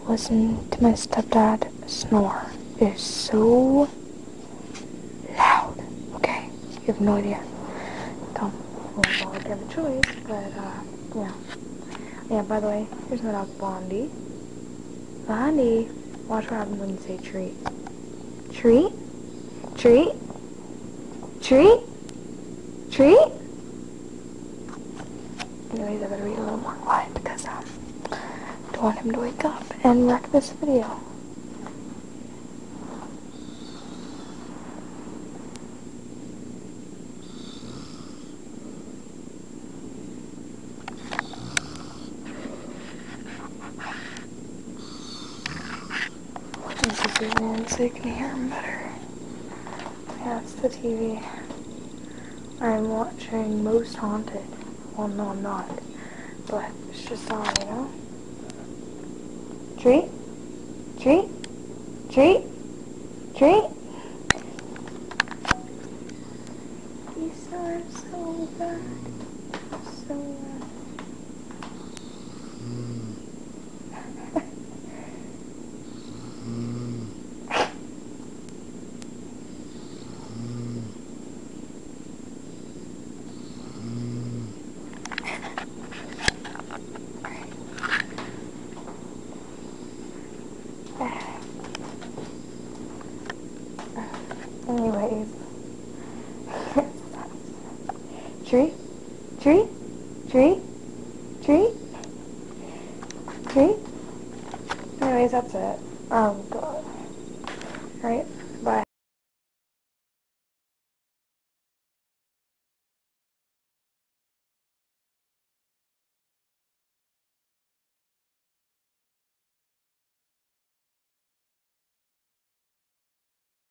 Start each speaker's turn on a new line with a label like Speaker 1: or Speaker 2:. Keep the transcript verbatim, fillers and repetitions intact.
Speaker 1: listen to my stepdad snore. It is so loud. Okay? You have no idea. Don't well, like have a choice, but uh, yeah. Yeah, by the way, here's my dog Blondie. Blondie, watch what happens when you say treat. Treat? Treat? Treat? Treat? Anyways, I better be a little more quiet because um, I don't want him to wake up and wreck this video. This is zoom in so you can hear him better. Yeah, it's the T V. I'm watching Most Haunted. Well, no, I'm not. But it's just on, you know? Treat? Treat? Treat? Treat? You snore so bad. So bad. Anyways. Tree? Tree? Tree? Tree? Tree? Anyways, that's it. Oh, God. Alright.